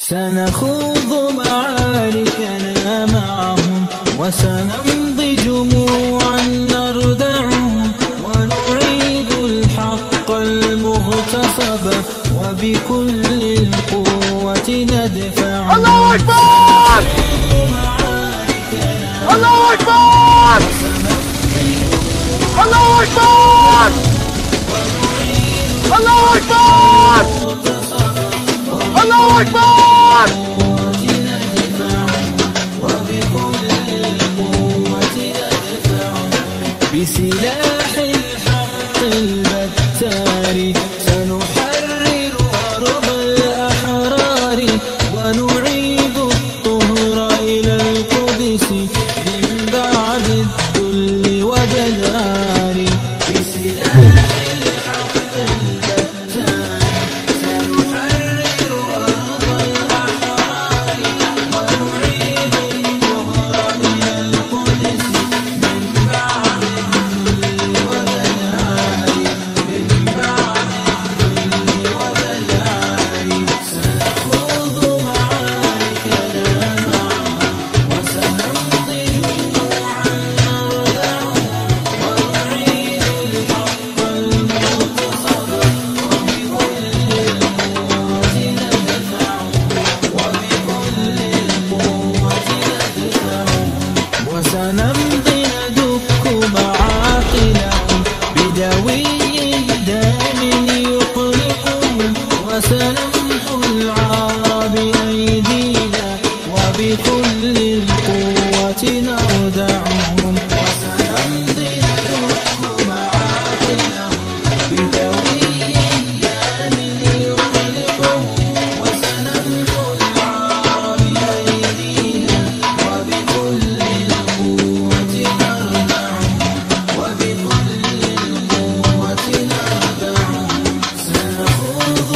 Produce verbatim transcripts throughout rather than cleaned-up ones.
سنخوض معاركنا معهم وسنمضي جموعا نردعهم ونعيد الحق المغتصب وبكل القوة ندفع. الله أكبر! الله أكبر! الله أكبر! الله أكبر! الله أكبر! بسلاح الحق البتار سنحرر أرض الأحرار ونعيد الطهر إلى القدس من بعد الذل وجدار. بسلاح الحق البتار سنحرر أرض الأحرار ونعيد الطهر إلى القدس من بعد الذل وجدار. من بعد الذل وجدار سنخوض معاركنا معهم وسنمضي جموعا نردعهم ونعيد الحق المغتصب وبكل القوة ندفعهم وبكل القوة ندفعهم وسنمضي ندك معاقلهم بدوي دام يقلقهم وسنمحو العار بأيدينا وبكل القوة نردعهم وسنمضي ندك معاقلهم بدوي دام يقلقهم وسنمحو العار بأيدينا وبكل القوة نردعهم وبكل القوة نردعهم. سنخوض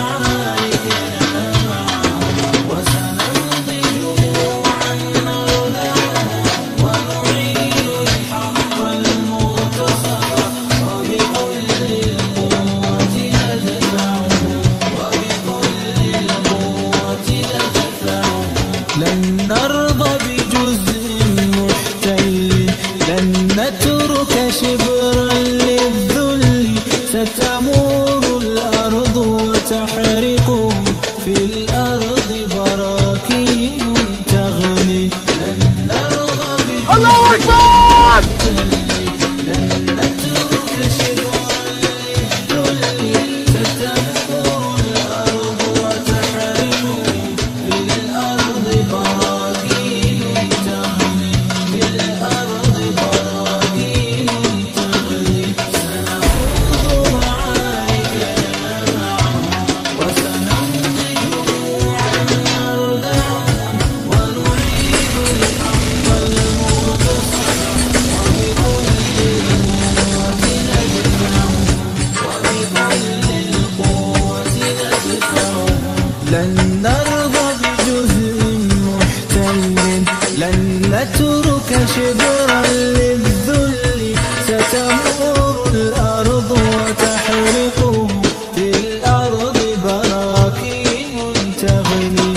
معاركنا معهم وسنمضي جموعا نردعهم ونعيد الحق المغتصب وبكل القوة ندفعهم وبكل القوة ندفعهم. لن نرضى بجزء محتل لن نترك شبرا للذل ستمور الأرض وتحرقهم في الأرض براكين تغلي. لن نرضى بجزء الله أكبر! لن نترك شبرا للذل ستمور الأرض وتحرقهم في الأرض براكين تغلي. في الأرض براكين تغلي. سنخوض معاركنا معهم وسنمضي جموعا نردعهم ونعيد الحق المغتصب وبكل القوة ندفعهم وبكل القوة ندفعهم. لن نرضى بجزء محتل لن نترك شبرا للذل ستمور الأرض وتحرقهم في الأرض براكين تغلي.